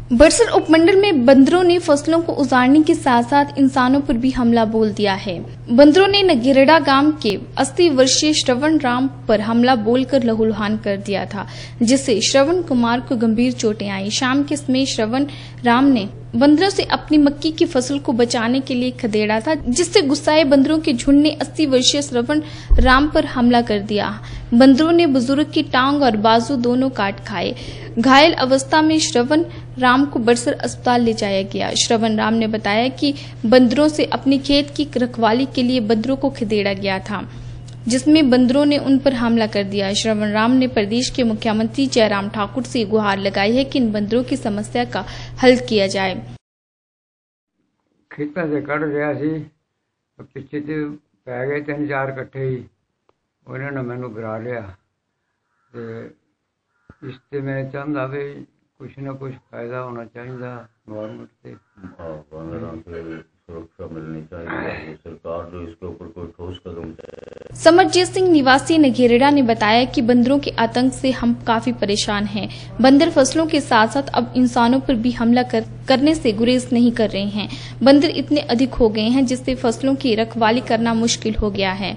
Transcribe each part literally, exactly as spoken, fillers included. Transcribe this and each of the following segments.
बड़सर उपमंडल में बंदरों ने फसलों को उजाड़ने के साथ साथ इंसानों पर भी हमला बोल दिया है। बंदरों ने नगेरड़ा गांव के अस्सी वर्षीय श्रवण राम पर हमला बोलकर लहूलुहान कर दिया था, जिससे श्रवण कुमार को गंभीर चोटें आई। शाम के समय श्रवण राम ने बंदरों से अपनी मक्की की फसल को बचाने के लिए खदेड़ा था, जिससे गुस्साए बंदरों के झुंड ने अस्सी वर्षीय श्रवण राम पर हमला कर दिया। बंदरों ने बुजुर्ग की टांग और बाजू दोनों काट खाए। घायल अवस्था में श्रवण राम को बड़सर अस्पताल ले जाया गया। श्रवण राम ने बताया कि बंदरों से अपने खेत की रखवाली के लिए बंदरों को खदेड़ा गया था, जिसमें बंदरों ने उन पर हमला कर दिया। श्रवण राम ने प्रदेश के मुख्यमंत्री जयराम ठाकुर से गुहार लगाई है कि इन बंदरों की समस्या का हल किया जाए। खेतों से कट रहा सी पिछे तो पै गए तीन चार कट्ठे ही उन्होंने मैनू गिरा लिया। तो इससे मैं चाहता भी कुछ ना कुछ फायदा होना चाहिए गवर्नमेंट से, सुरक्षा मिलनी चाहिए, सरकार जो इसके ऊपर कोई ठोस कदम। समरजीत सिंह निवासी नगेरड़ा ने बताया कि बंदरों के आतंक से हम काफी परेशान हैं। बंदर फसलों के साथ साथ अब इंसानों पर भी हमला कर, करने से गुरेज नहीं कर रहे हैं। बंदर इतने अधिक हो गए हैं जिससे फसलों की रखवाली करना मुश्किल हो गया है।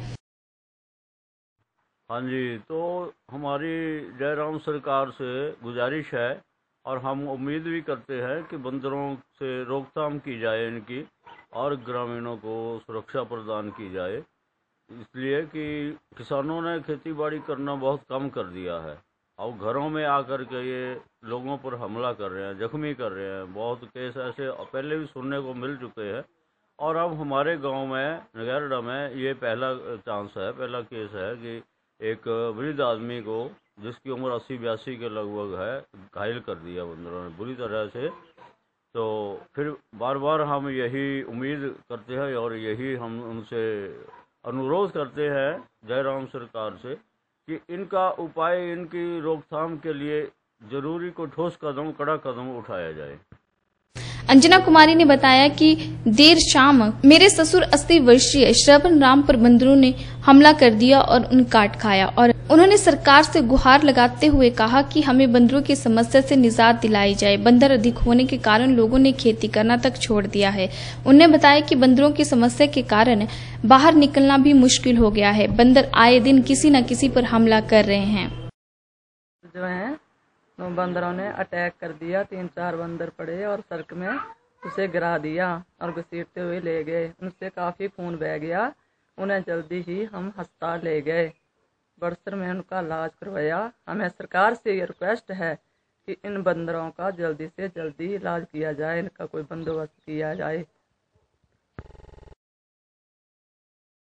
हाँ जी, तो हमारी जयराम सरकार से गुजारिश है और हम उम्मीद भी करते हैं कि बंदरों से रोकथाम की जाए इनकी और ग्रामीणों को सुरक्षा प्रदान की जाए, इसलिए कि किसानों ने खेती बाड़ी करना बहुत कम कर दिया है। अब घरों में आकर के ये लोगों पर हमला कर रहे हैं, जख्मी कर रहे हैं। बहुत केस ऐसे पहले भी सुनने को मिल चुके हैं और अब हमारे गांव में नगेरड़ा में ये पहला चांस है, पहला केस है कि एक वृद्ध आदमी को जिसकी उम्र अस्सी बयासी के लगभग है घायल कर दिया बंदरों ने बुरी तरह से। तो फिर बार बार हम यही उम्मीद करते हैं और यही हम उनसे अनुरोध करते हैं जयराम सरकार से कि इनका उपाय, इनकी रोकथाम के लिए जरूरी को ठोस कदम, कड़ा कदम उठाया जाए। अंजना कुमारी ने बताया कि देर शाम मेरे ससुर अस्सी वर्षीय श्रवण राम पर बंदरों ने हमला कर दिया और उन काट खाया और उन्होंने सरकार से गुहार लगाते हुए कहा कि हमें बंदरों की समस्या से निजात दिलाई जाए। बंदर अधिक होने के कारण लोगों ने खेती करना तक छोड़ दिया है। उन्होंने बताया कि बंदरों की समस्या के कारण बाहर निकलना भी मुश्किल हो गया है। बंदर आए दिन किसी न किसी पर हमला कर रहे हैं। जो है बंदरों ने अटैक कर दिया, तीन चार बंदर पड़े और सड़क में उसे गिरा दिया और घसीटते हुए ले गए। उनसे काफ़ी खून बह गया। उन्हें जल्दी ही हम अस्पताल ले गए, बड़सर में उनका इलाज करवाया। हमें सरकार से ये रिक्वेस्ट है कि इन बंदरों का जल्दी से जल्दी इलाज किया जाए, इनका कोई बंदोबस्त किया जाए।